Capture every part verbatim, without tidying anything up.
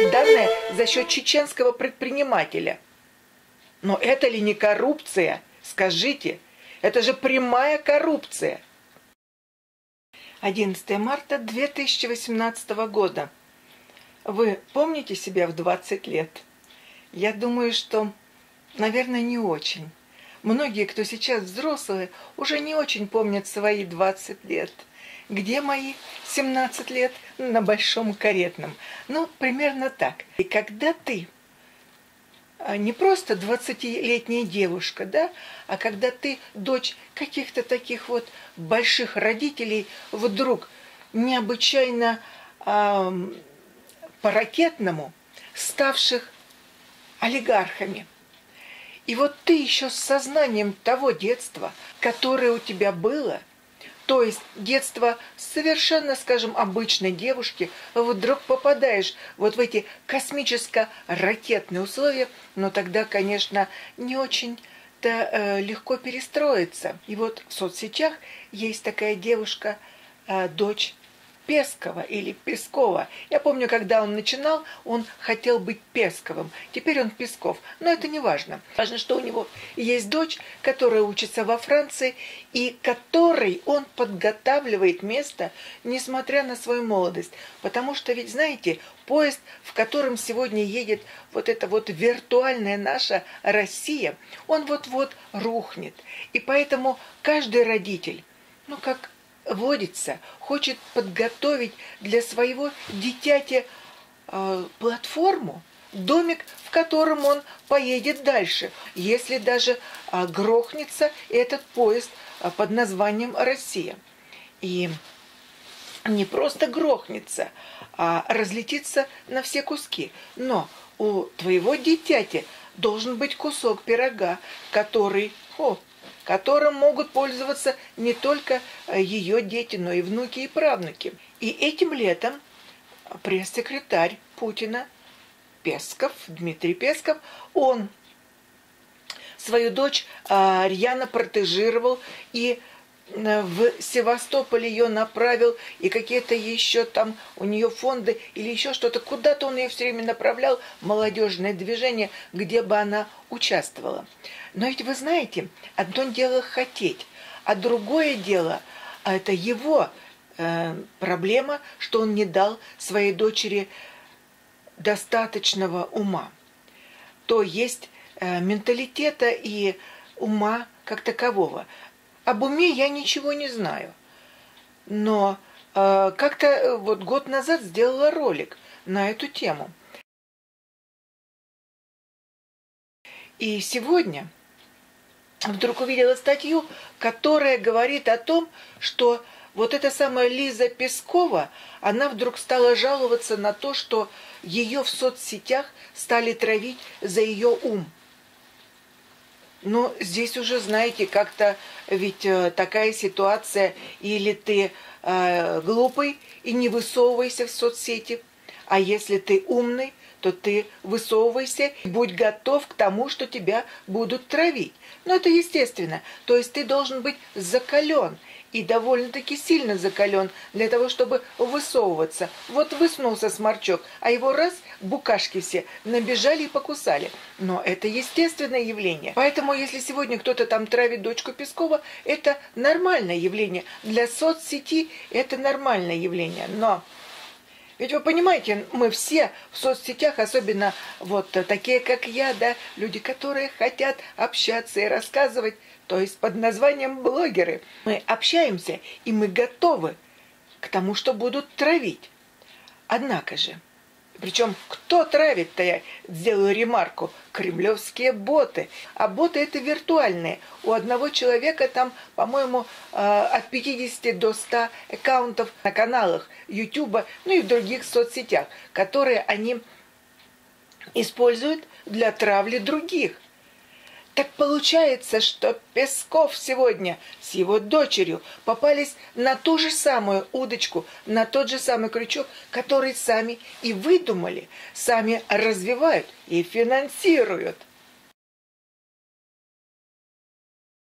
получить данные за счет чеченского предпринимателя. Но это ли не коррупция? Скажите, это же прямая коррупция. одиннадцатое марта две тысячи восемнадцатого года. Вы помните себя в двадцать лет? Я думаю, что, наверное, не очень. Многие, кто сейчас взрослые, уже не очень помнят свои двадцать лет. Где мои семнадцать лет? На Большом Каретном. Ну, примерно так. И когда ты не просто двадцатилетняя девушка, да, а когда ты дочь каких-то таких вот больших родителей, вдруг необычайно э, по-ракетному ставших олигархами. И вот ты еще с сознанием того детства, которое у тебя было, то есть детство совершенно, скажем, обычной девушки, вдруг попадаешь вот в эти космическо-ракетные условия, но тогда, конечно, не очень-то э, легко перестроиться. И вот в соцсетях есть такая девушка, э, дочь Пескова или Пескова. Я помню, когда он начинал, он хотел быть Песковым. Теперь он Песков. Но это не важно. Важно, что у него есть дочь, которая учится во Франции, и которой он подготавливает место, несмотря на свою молодость. Потому что ведь, знаете, поезд, в котором сегодня едет вот эта вот виртуальная наша Россия, он вот-вот рухнет. И поэтому каждый родитель, ну как водится, хочет подготовить для своего дитяти э, платформу, домик, в котором он поедет дальше, если даже э, грохнется этот поезд э, под названием «Россия». И не просто грохнется, а разлетится на все куски. Но у твоего дитяти должен быть кусок пирога, который... О, которым могут пользоваться не только ее дети, но и внуки и правнуки. И этим летом пресс-секретарь Путина Песков, Дмитрий Песков, он свою дочь рьяно протежировал и в Севастополь ее направил, и какие-то еще там у нее фонды или еще что-то. Куда-то он ее все время направлял, молодежное движение, где бы она участвовала. Но ведь вы знаете, одно дело хотеть, а другое дело, а это его э, проблема, что он не дал своей дочери достаточного ума. То есть э, менталитета и ума как такового. Об уме я ничего не знаю. Но э, как-то вот год назад сделала ролик на эту тему. И сегодня вдруг увидела статью, которая говорит о том, что вот эта самая Лиза Пескова, она вдруг стала жаловаться на то, что ее в соцсетях стали травить за ее ум. Но здесь уже, знаете, как-то ведь э, такая ситуация, или ты э, глупый и не высовывайся в соцсети, а если ты умный, то ты высовывайся и будь готов к тому, что тебя будут травить. Но это естественно, то есть ты должен быть закален и довольно-таки сильно закален для того, чтобы высовываться. Вот высунулся сморчок, а его раз букашки все набежали и покусали. Но это естественное явление. Поэтому, если сегодня кто-то там травит дочку Пескова, это нормальное явление. Для соцсети это нормальное явление. Но ведь вы понимаете, мы все в соцсетях, особенно вот такие, как я, да, люди, которые хотят общаться и рассказывать, то есть под названием блогеры. Мы общаемся, и мы готовы к тому, что будут травить. Однако же, причем кто травит-то, я сделаю ремарку, кремлевские боты. А боты это виртуальные. У одного человека там, по-моему, от пятидесяти до ста аккаунтов на каналах Ютуба, ну и в других соцсетях, которые они используют для травли других. Так получается, что Песков сегодня с его дочерью попались на ту же самую удочку, на тот же самый крючок, который сами и выдумали, сами развивают и финансируют.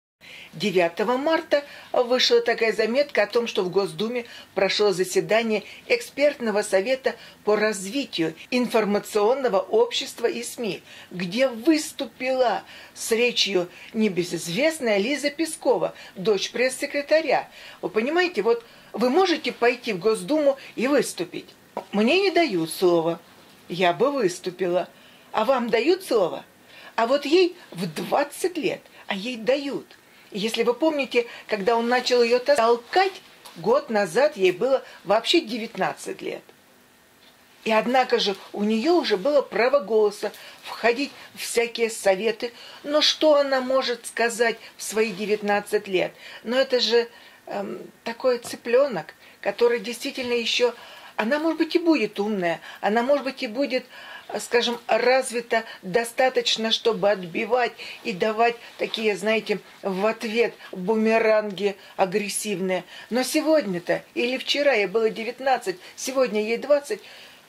девятого марта вышла такая заметка о том, что в Госдуме прошло заседание экспертного совета по развитию информационного общества и СМИ, где выступила с речью небезызвестная Лиза Пескова, дочь пресс-секретаря. Вы понимаете, вот вы можете пойти в Госдуму и выступить. Мне не дают слова. Я бы выступила. А вам дают слово? А вот ей в двадцать лет, а ей дают. И если вы помните, когда он начал ее толкать, год назад ей было вообще девятнадцать лет. И однако же у нее уже было право голоса, входить в всякие советы. Но что она может сказать в свои девятнадцать лет? Но это же эм, такой цыпленок, который действительно еще... Она, может быть, и будет умная, она, может быть, и будет, скажем, развита достаточно, чтобы отбивать и давать такие, знаете, в ответ бумеранги агрессивные. Но сегодня-то, или вчера ей было девятнадцать, сегодня ей двадцать.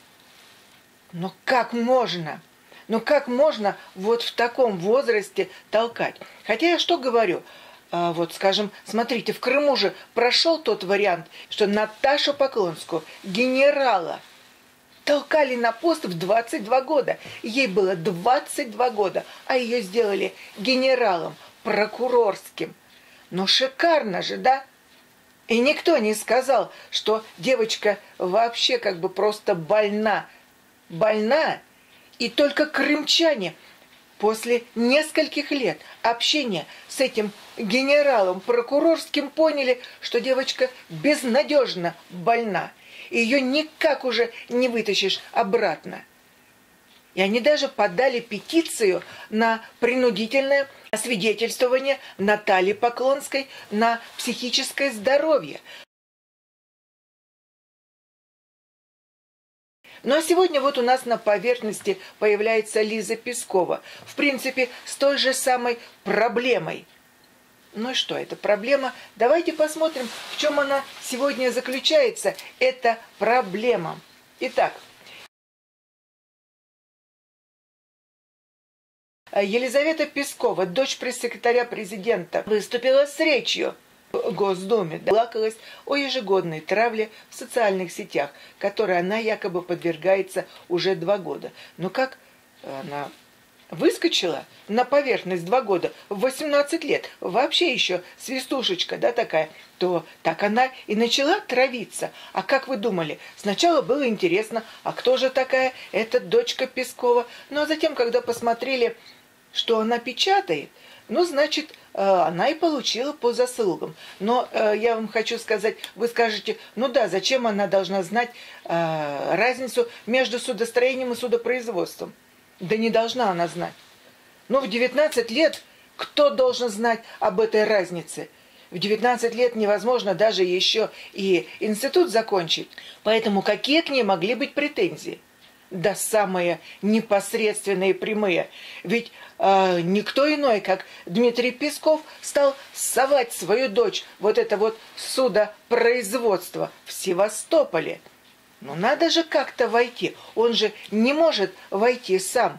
Но как можно? Ну как можно вот в таком возрасте толкать? Хотя я что говорю? А вот, скажем, смотрите, в Крыму же прошел тот вариант, что Наташу Поклонскую, генерала, толкали на пост в двадцать два года. Ей было двадцать два года, а ее сделали генералом, прокурорским. Ну шикарно же, да? И никто не сказал, что девочка вообще как бы просто больна. Больна. И только крымчане после нескольких лет общения с этим генералом прокурорским поняли, что девочка безнадежно больна. И ее никак уже не вытащишь обратно. И они даже подали петицию на принудительное освидетельствование Натальи Поклонской на психическое здоровье. Ну а сегодня вот у нас на поверхности появляется Лиза Пескова. В принципе, с той же самой проблемой. Ну и что, это проблема? Давайте посмотрим, в чем она сегодня заключается. Это проблема. Итак, Елизавета Пескова, дочь пресс-секретаря президента, выступила с речью в Госдуме, плакалась о ежегодной травле в социальных сетях, которой она якобы подвергается уже два года. Но как она выскочила на поверхность два года, в восемнадцать лет, вообще еще свистушечка, да, такая, то так она и начала травиться. А как вы думали? Сначала было интересно, а кто же такая эта дочка Пескова? Ну а затем, когда посмотрели, что она печатает, ну, значит, она и получила по заслугам. Но э, я вам хочу сказать, вы скажете, ну да, зачем она должна знать э, разницу между судостроением и судопроизводством? Да не должна она знать. Но в девятнадцать лет кто должен знать об этой разнице? В девятнадцать лет невозможно даже еще и институт закончить. Поэтому какие к ней могли быть претензии? Да самые непосредственные, прямые. Ведь э, никто иной, как Дмитрий Песков, стал совать свою дочь вот это вот судопроизводство в Севастополе. Ну надо же как-то войти. Он же не может войти сам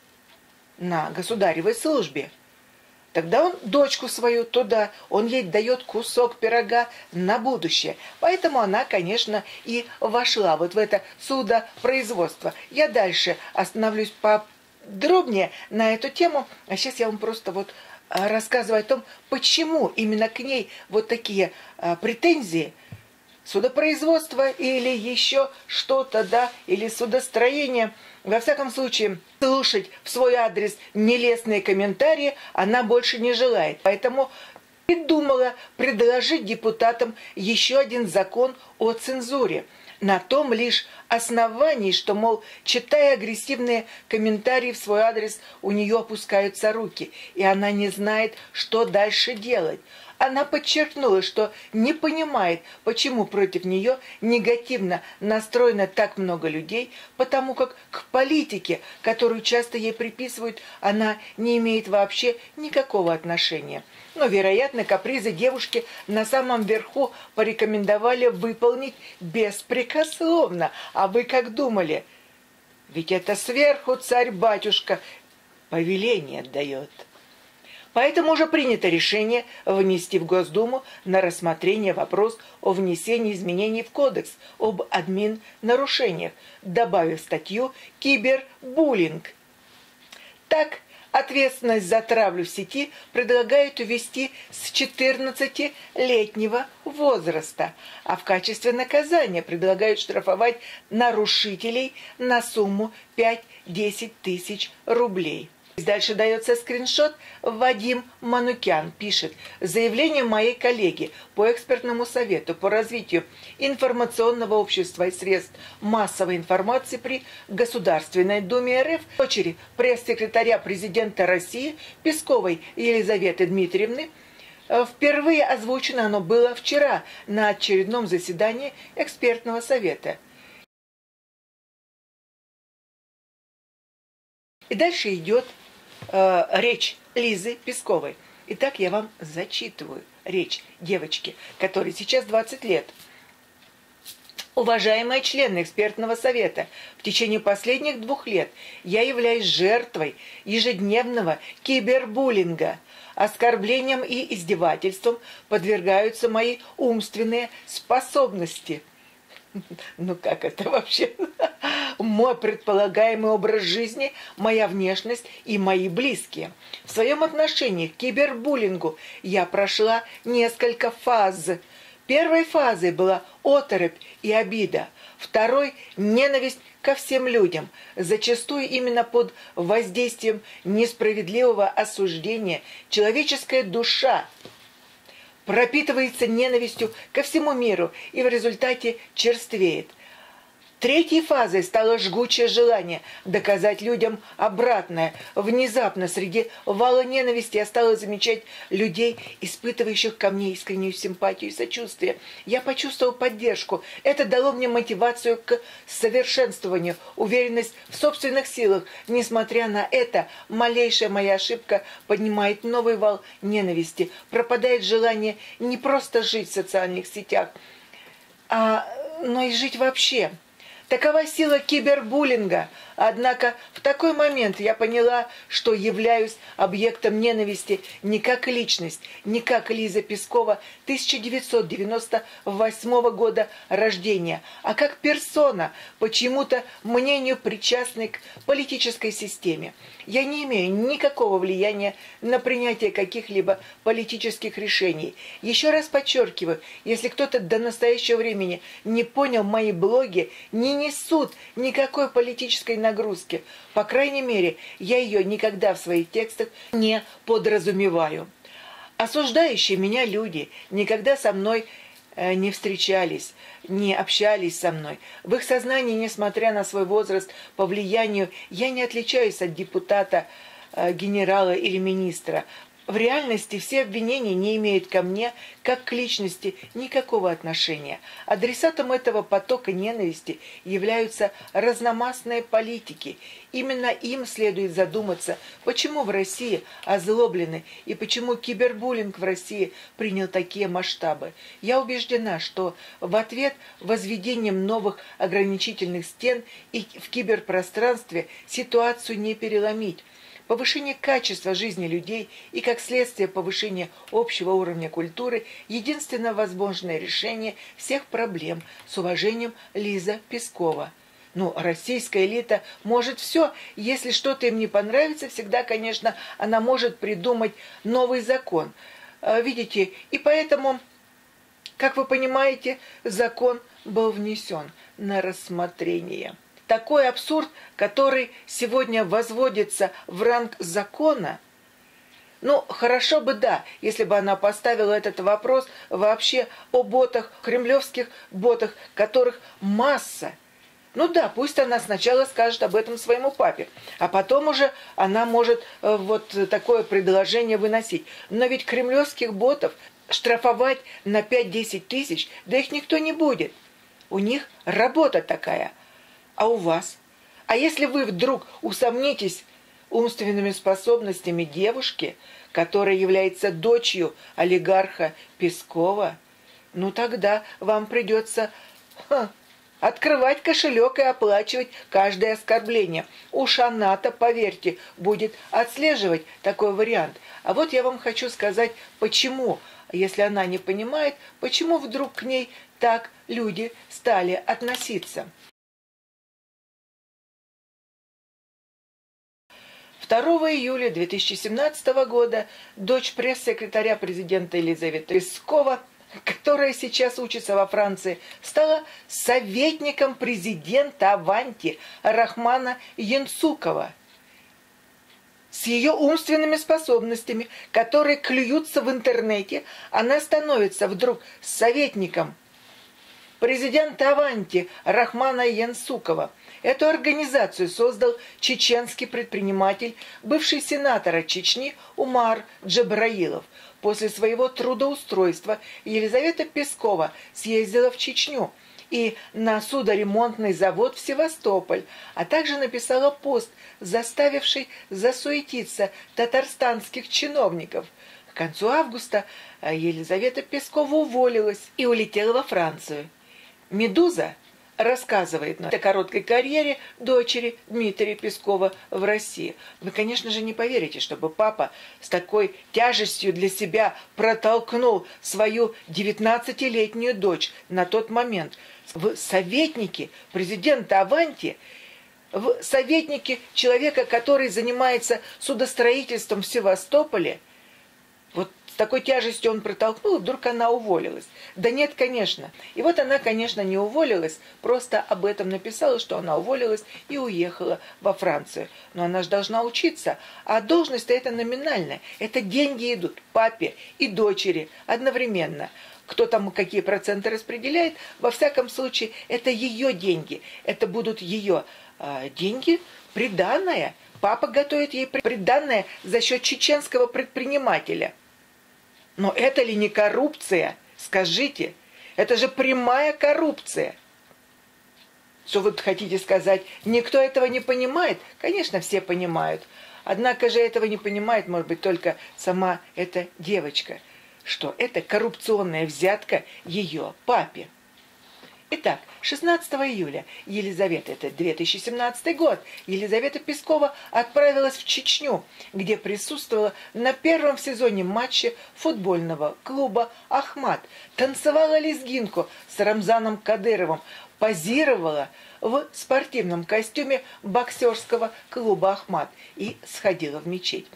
на государевой службе. Тогда он дочку свою туда, он ей дает кусок пирога на будущее. Поэтому она, конечно, и вошла вот в это судопроизводство. Я дальше остановлюсь подробнее на эту тему. А сейчас я вам просто вот рассказываю о том, почему именно к ней вот такие а, претензии. Судопроизводство или еще что-то, да, или судостроение. Во всяком случае, слушать в свой адрес нелестные комментарии она больше не желает. Поэтому придумала предложить депутатам еще один закон о цензуре. На том лишь основании, что, мол, читая агрессивные комментарии в свой адрес, у нее опускаются руки, и она не знает, что дальше делать. Она подчеркнула, что не понимает, почему против нее негативно настроено так много людей, потому как к политике, которую часто ей приписывают, она не имеет вообще никакого отношения. Но, вероятно, капризы девушки на самом верху порекомендовали выполнить беспрекословно. А вы как думали? Ведь это сверху царь-батюшка повеление дает. Поэтому уже принято решение внести в Госдуму на рассмотрение вопрос о внесении изменений в Кодекс об админ-нарушениях, добавив статью «Кибербуллинг». Так, ответственность за травлю в сети предлагают увести с четырнадцатилетнего возраста, а в качестве наказания предлагают штрафовать нарушителей на сумму пять-десять тысяч рублей. Дальше дается скриншот. Вадим Манукян пишет: заявление моей коллеги по экспертному совету по развитию информационного общества и средств массовой информации при Государственной Думе РФ, дочери пресс-секретаря президента России Песковой Елизаветы Дмитриевны, впервые озвучено оно было вчера на очередном заседании экспертного совета. И дальше идет э, речь Лизы Песковой. Итак, я вам зачитываю речь девочки, которой сейчас двадцать лет. Уважаемые члены экспертного совета, в течение последних двух лет я являюсь жертвой ежедневного кибербуллинга. Оскорблением и издевательством подвергаются мои умственные способности. Ну как это вообще? Мой предполагаемый образ жизни, моя внешность и мои близкие. В своем отношении к кибербуллингу я прошла несколько фаз. Первой фазой была оторопь и обида. Второй – ненависть ко всем людям, зачастую именно под воздействием несправедливого осуждения. Человеческая душа пропитывается ненавистью ко всему миру и в результате черствеет. Третьей фазой стало жгучее желание доказать людям обратное. Внезапно среди вала ненависти я стала замечать людей, испытывающих ко мне искреннюю симпатию и сочувствие. Я почувствовала поддержку. Это дало мне мотивацию к совершенствованию, уверенность в собственных силах. Несмотря на это, малейшая моя ошибка поднимает новый вал ненависти. Пропадает желание не просто жить в социальных сетях, а, но и жить вообще. Такова сила кибербуллинга. Однако в такой момент я поняла, что являюсь объектом ненависти не как личность, не как Лиза Пескова тысяча девятьсот девяносто восьмого года рождения, а как персона, почему-то мнению причастной к политической системе. Я не имею никакого влияния на принятие каких-либо политических решений. Еще раз подчеркиваю, если кто-то до настоящего времени не понял, мои блоги не несут никакой политической нагрузки. По крайней мере, я ее никогда в своих текстах не подразумеваю. Осуждающие меня люди никогда со мной э, не встречались, не общались со мной. В их сознании, несмотря на свой возраст, по влиянию, я не отличаюсь от депутата, э, генерала или министра. В реальности все обвинения не имеют ко мне, как к личности, никакого отношения. Адресатом этого потока ненависти являются разномастные политики. Именно им следует задуматься, почему в России озлоблены и почему кибербуллинг в России принял такие масштабы. Я убеждена, что в ответ возведением новых ограничительных стен и в киберпространстве ситуацию не переломить. Повышение качества жизни людей и, как следствие, повышение общего уровня культуры – единственное возможное решение всех проблем. С уважением, Лиза Пескова. Ну, российская элита может все. Если что-то им не понравится, всегда, конечно, она может придумать новый закон. Видите, и поэтому, как вы понимаете, закон был внесен на рассмотрение. Такой абсурд, который сегодня возводится в ранг закона. Ну, хорошо бы, да, если бы она поставила этот вопрос вообще о ботах, кремлевских ботах, которых масса. Ну да, пусть она сначала скажет об этом своему папе, а потом уже она может э, вот такое предложение выносить. Но ведь кремлевских ботов штрафовать на пять-десять тысяч, да их никто не будет. У них работа такая. А у вас? А если вы вдруг усомнитесь умственными способностями девушки, которая является дочерью олигарха Пескова, ну тогда вам придется ха, открывать кошелек и оплачивать каждое оскорбление. Уж она-то, поверьте, будет отслеживать такой вариант. А вот я вам хочу сказать, почему, если она не понимает, почему вдруг к ней так люди стали относиться. второго июля две тысячи семнадцатого года дочь пресс-секретаря президента Елизаветы Пескова, которая сейчас учится во Франции, стала советником президента Аванти Рахмана Янсукова. С ее умственными способностями, которые клюются в интернете, она становится вдруг советником президента Аванти Рахмана Янсукова. Эту организацию создал чеченский предприниматель, бывший сенатор от Чечни Умар Джабраилов. После своего трудоустройства Елизавета Пескова съездила в Чечню и на судоремонтный завод в Севастополь, а также написала пост, заставивший засуетиться татарстанских чиновников. К концу августа Елизавета Пескова уволилась и улетела во Францию. «Медуза» рассказывает о короткой карьере дочери Дмитрия Пескова в России. Вы, конечно же, не поверите, чтобы папа с такой тяжестью для себя протолкнул свою девятнадцатилетнюю дочь на тот момент в советники президента Аванти, в советники человека, который занимается судостроительством в Севастополе. Вот с такой тяжестью он протолкнул, и вдруг она уволилась. Да нет, конечно. И вот она, конечно, не уволилась, просто об этом написала, что она уволилась и уехала во Францию. Но она же должна учиться, а должность-то это номинальная. Это деньги идут папе и дочери одновременно. Кто там какие проценты распределяет, во всяком случае, это ее деньги. Это будут ее э, деньги, приданное. Папа готовит ей приданное за счет чеченского предпринимателя. Но это ли не коррупция? Скажите, это же прямая коррупция. Что вы хотите сказать? Никто этого не понимает? Конечно, все понимают. Однако же этого не понимает, может быть, только сама эта девочка, что это коррупционная взятка ее папе. Итак, шестнадцатого июля Елизавета, это две тысячи семнадцатый год, Елизавета Пескова отправилась в Чечню, где присутствовала на первом сезоне матча футбольного клуба «Ахмат», танцевала лезгинку с Рамзаном Кадыровым, позировала в спортивном костюме боксерского клуба «Ахмат» и сходила в мечеть.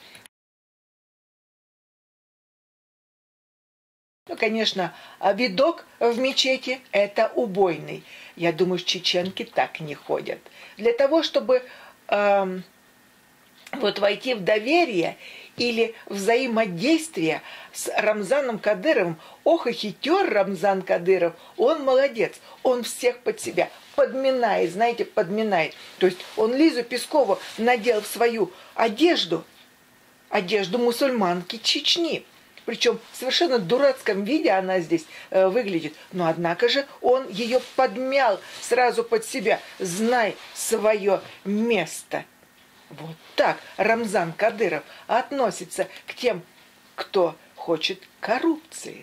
Ну, конечно, видок в мечети – это убойный. Я думаю, чеченки так не ходят. Для того, чтобы э, вот войти в доверие или взаимодействие с Рамзаном Кадыровым, ох и хитер Рамзан Кадыров, он молодец, он всех под себя подминает, знаете, подминает. То есть он Лизу Пескову надел в свою одежду, одежду мусульманки Чечни. Причем в совершенно дурацком виде она здесь э, выглядит. Но однако же он ее подмял сразу под себя. Знай свое место. Вот так Рамзан Кадыров относится к тем, кто хочет коррупции.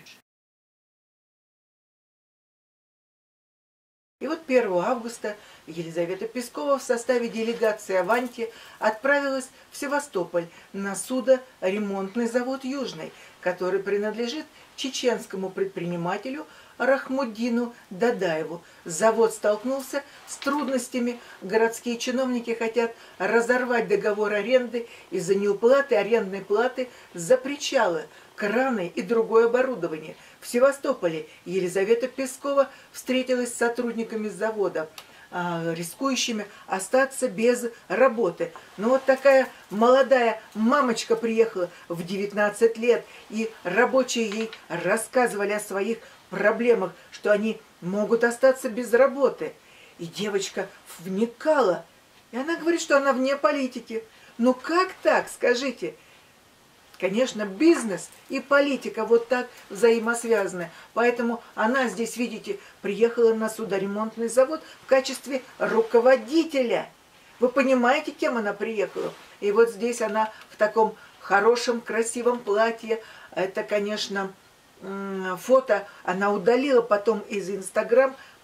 И вот первого августа Елизавета Пескова в составе делегации Аванти отправилась в Севастополь на судоремонтный завод «Южный», который принадлежит чеченскому предпринимателю Рахмуддину Дадаеву. Завод столкнулся с трудностями. Городские чиновники хотят разорвать договор аренды из-за неуплаты арендной платы за причалы, краны и другое оборудование. В Севастополе Елизавета Пескова встретилась с сотрудниками завода, рискующими остаться без работы. Но вот такая молодая мамочка приехала в девятнадцать лет, и рабочие ей рассказывали о своих проблемах, что они могут остаться без работы. И девочка вникала. И она говорит, что она вне политики. Ну как так, скажите? Конечно, бизнес и политика вот так взаимосвязаны. Поэтому она здесь, видите, приехала на судоремонтный завод в качестве руководителя. Вы понимаете, кем она приехала? И вот здесь она в таком хорошем, красивом платье. Это, конечно, фото она удалила потом из Инстаграм,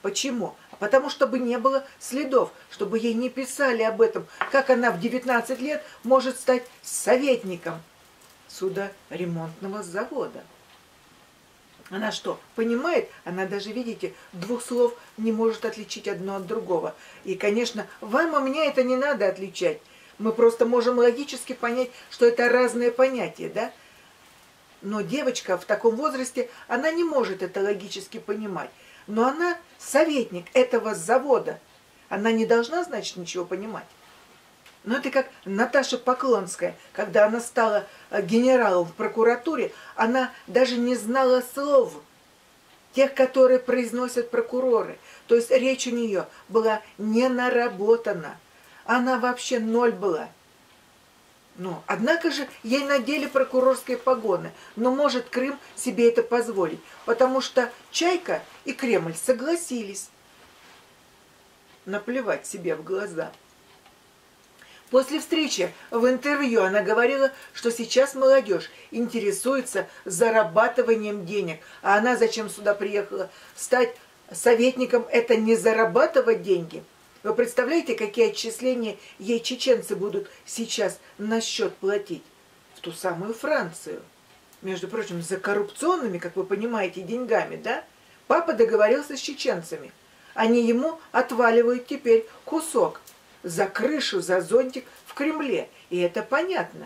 Почему? Потому чтобы не было следов, чтобы ей не писали об этом, как она в девятнадцать лет может стать советником судоремонтного завода. Она что, понимает? Она даже, видите, двух слов не может отличить одно от другого. И, конечно, вам и мне это не надо отличать. Мы просто можем логически понять, что это разные понятия, да? Но девочка в таком возрасте, она не может это логически понимать. Но она советник этого завода. Она не должна, значит, ничего понимать. Но это как Наташа Поклонская, когда она стала генералом в прокуратуре, она даже не знала слов, тех, которые произносят прокуроры. То есть речь у нее была не наработана. Она вообще ноль была. Но, однако же, ей надели прокурорские погоны. Но может Крым себе это позволить, потому что Чайка и Кремль согласились наплевать себе в глаза. После встречи в интервью она говорила, что сейчас молодежь интересуется зарабатыванием денег. А она зачем сюда приехала? Стать советником – это не зарабатывать деньги. Вы представляете, какие отчисления ей чеченцы будут сейчас на счет платить? В ту самую Францию. Между прочим, за коррупционными, как вы понимаете, деньгами, да? Папа договорился с чеченцами. Они ему отваливают теперь кусок за крышу, за зонтик в Кремле. И это понятно.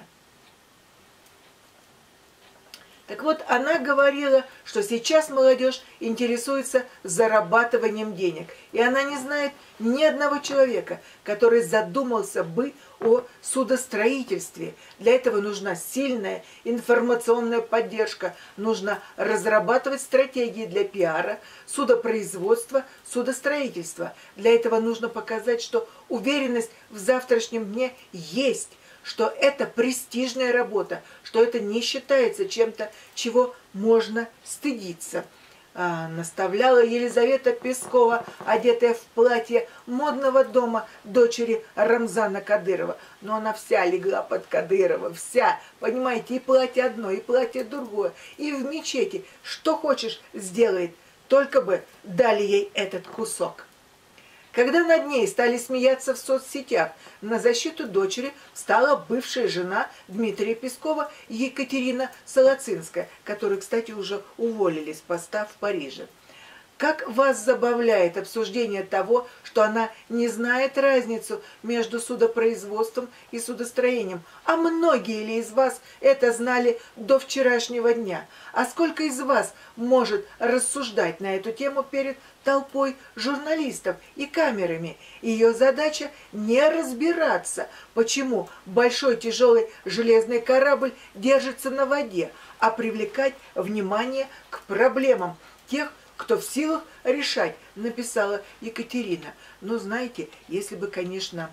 Так вот, она говорила, что сейчас молодежь интересуется зарабатыванием денег. И она не знает ни одного человека, который задумался бы о судостроительстве. Для этого нужна сильная информационная поддержка. Нужно разрабатывать стратегии для пиара, судопроизводства, судостроительства. Для этого нужно показать, что уверенность в завтрашнем дне есть, что это престижная работа, что это не считается чем-то, чего можно стыдиться. А, наставляла Елизавета Пескова, одетая в платье модного дома дочери Рамзана Кадырова. Но она вся легла под Кадырова, вся, понимаете, и платье одно, и платье другое, и в мечети. Что хочешь, сделает, только бы дали ей этот кусок. Когда над ней стали смеяться в соцсетях, на защиту дочери стала бывшая жена Дмитрия Пескова Екатерина Солоцинская, которую, кстати, уже уволили с поста в Париже. Как вас забавляет обсуждение того, что она не знает разницу между судопроизводством и судостроением? А многие ли из вас это знали до вчерашнего дня? А сколько из вас может рассуждать на эту тему перед толпой журналистов и камерами? Ее задача не разбираться, почему большой тяжелый железный корабль держится на воде, а привлекать внимание к проблемам тех, кто в силах решать, написала Екатерина. Но знаете, если бы, конечно,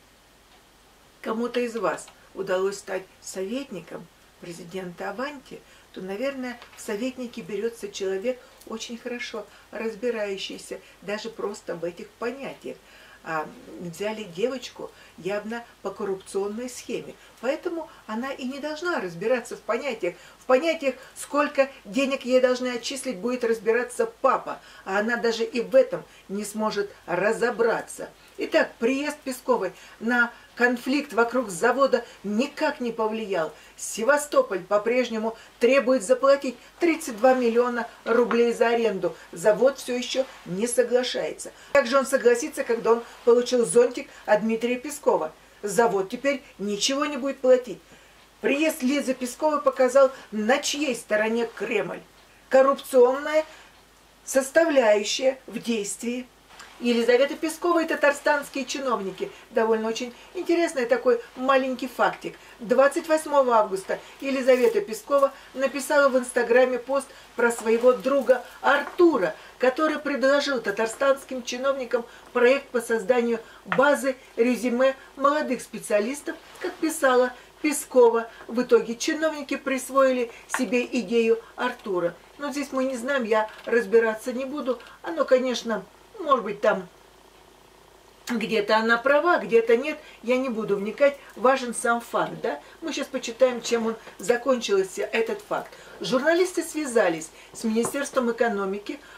кому-то из вас удалось стать советником президента Аванти, то, наверное, в советники берется человек, очень хорошо разбирающийся даже просто в этих понятиях. А взяли девочку явно по коррупционной схеме. Поэтому она и не должна разбираться в понятиях. В понятиях, сколько денег ей должны отчислить, будет разбираться папа. А она даже и в этом не сможет разобраться. Итак, приезд Песковой на конфликт вокруг завода никак не повлиял. Севастополь по-прежнему требует заплатить тридцать два миллиона рублей за аренду. Завод все еще не соглашается. Как же он согласится, когда он получил зонтик от Дмитрия Пескова? Завод теперь ничего не будет платить. Приезд Лизы Песковой показал, на чьей стороне Кремль. Коррупционная составляющая в действии. Елизавета Пескова и татарстанские чиновники. Довольно очень интересный такой маленький фактик. двадцать восьмого августа Елизавета Пескова написала в Инстаграме пост про своего друга Артура, который предложил татарстанским чиновникам проект по созданию базы резюме молодых специалистов, как писала Пескова. В итоге чиновники присвоили себе идею Артура. Но здесь мы не знаем, я разбираться не буду. Оно, конечно, может быть, там где-то она права, где-то нет. Я не буду вникать. Важен сам факт, да? Мы сейчас почитаем, чем он закончился, этот факт. Журналисты связались с Министерством экономики,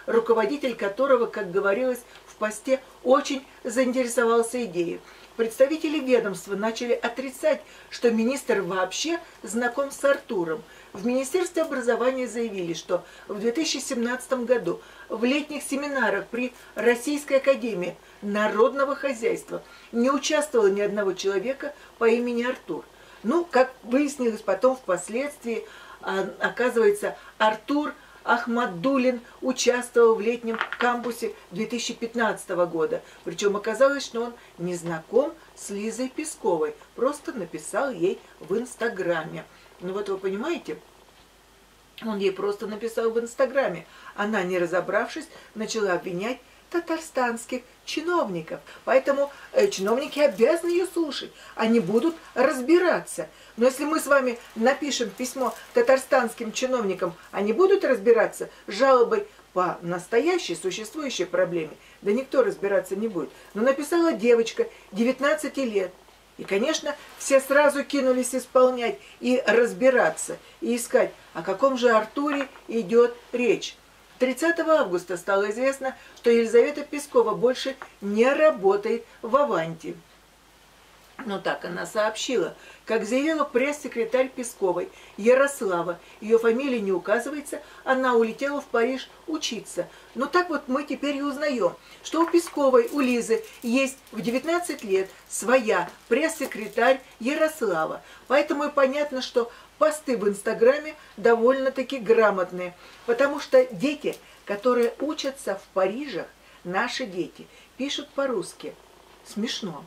руководитель которого, как говорилось в посте, очень заинтересовался идеей. Представители ведомства начали отрицать, что министр вообще знаком с Артуром. В Министерстве образования заявили, что в две тысячи семнадцатом году в летних семинарах при Российской академии народного хозяйства не участвовало ни одного человека по имени Артур. Ну, как выяснилось потом впоследствии, оказывается, Артур Ахмадуллин участвовал в летнем кампусе две тысячи пятнадцатого года. Причем оказалось, что он не знаком с Лизой Песковой, просто написал ей в Инстаграме. Ну вот вы понимаете, он ей просто написал в Инстаграме. Она, не разобравшись, начала обвинять татарстанских чиновников. Поэтому э, чиновники обязаны ее слушать. Они будут разбираться. Но если мы с вами напишем письмо татарстанским чиновникам, они будут разбираться с жалобой по настоящей существующей проблеме? Да никто разбираться не будет. Но написала девочка девятнадцати лет. И, конечно, все сразу кинулись исполнять и разбираться, и искать, о каком же Артуре идет речь. тридцатого августа стало известно, что Елизавета Пескова больше не работает в «Аванти». Но так она сообщила. Как заявила пресс-секретарь Песковой Ярослава, ее фамилия не указывается, она улетела в Париж учиться. Но так вот мы теперь и узнаем, что у Песковой, у Лизы есть в девятнадцать лет своя пресс-секретарь Ярослава. Поэтому и понятно, что посты в Инстаграме довольно-таки грамотные. Потому что дети, которые учатся в Париже, наши дети, пишут по-русски. Смешно.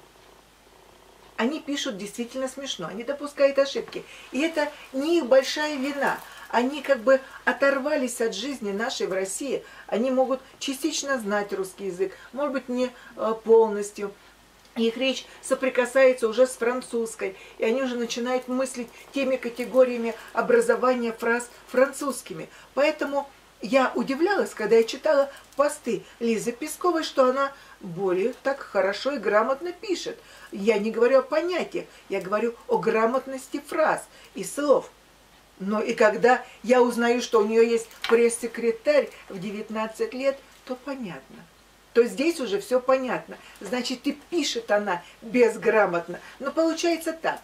Они пишут действительно смешно, они допускают ошибки. И это не их большая вина. Они как бы оторвались от жизни нашей в России. Они могут частично знать русский язык, может быть, не полностью. Их речь соприкасается уже с французской, и они уже начинают мыслить теми категориями образования фраз французскими. Поэтому я удивлялась, когда я читала посты Лизы Песковой, что она более так хорошо и грамотно пишет. Я не говорю о понятиях, я говорю о грамотности фраз и слов. Но и когда я узнаю, что у нее есть пресс-секретарь в девятнадцать лет, то понятно. То здесь уже все понятно. Значит, и пишет она безграмотно. Но получается так.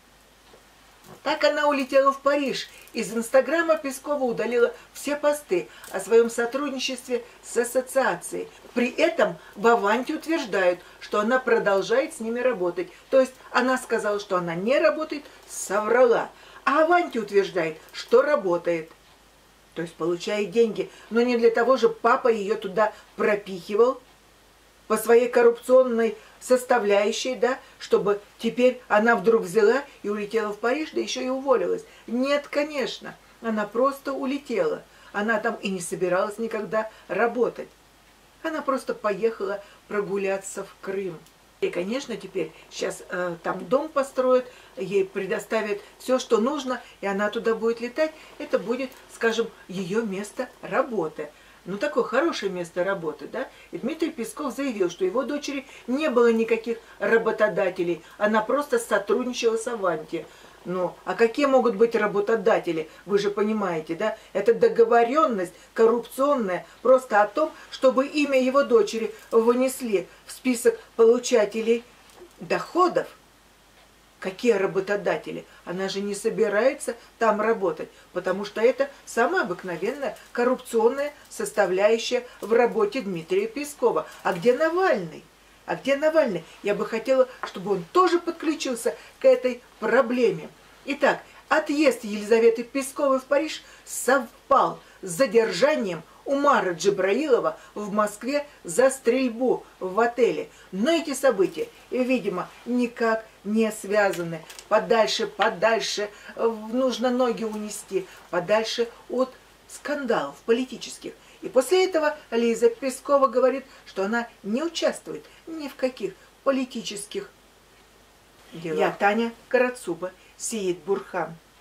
Так она улетела в Париж. Из Инстаграма Пескова удалила все посты о своем сотрудничестве с ассоциацией. При этом в «Аванти» утверждают, что она продолжает с ними работать. То есть она сказала, что она не работает, соврала. А «Аванти» утверждает, что работает. То есть получает деньги. Но не для того же папа ее туда пропихивал по своей коррупционной составляющей, да, чтобы теперь она вдруг взяла и улетела в Париж, да еще и уволилась. Нет, конечно, она просто улетела. Она там и не собиралась никогда работать. Она просто поехала прогуляться в Крым. И, конечно, теперь сейчас э, там дом построят, ей предоставят все, что нужно, и она туда будет летать. Это будет, скажем, ее место работы. Ну, такое хорошее место работы, да? И Дмитрий Песков заявил, что его дочери не было никаких работодателей, она просто сотрудничала с «Аванти». Ну, а какие могут быть работодатели? Вы же понимаете, да? Это договоренность коррупционная просто о том, чтобы имя его дочери вынесли в список получателей доходов. Какие работодатели? Она же не собирается там работать, потому что это самая обыкновенная коррупционная составляющая в работе Дмитрия Пескова. А где Навальный? А где Навальный? Я бы хотела, чтобы он тоже подключился к этой проблеме. Итак, отъезд Елизаветы Песковой в Париж совпал с задержанием Умара Джабраилова в Москве за стрельбу в отеле. Но эти события, видимо, никак не связаны. Подальше, подальше, нужно ноги унести, подальше от скандалов политических. И после этого Лиза Пескова говорит, что она не участвует ни в каких политических делах. Я Таня Карацуба, Сеид Бурхан.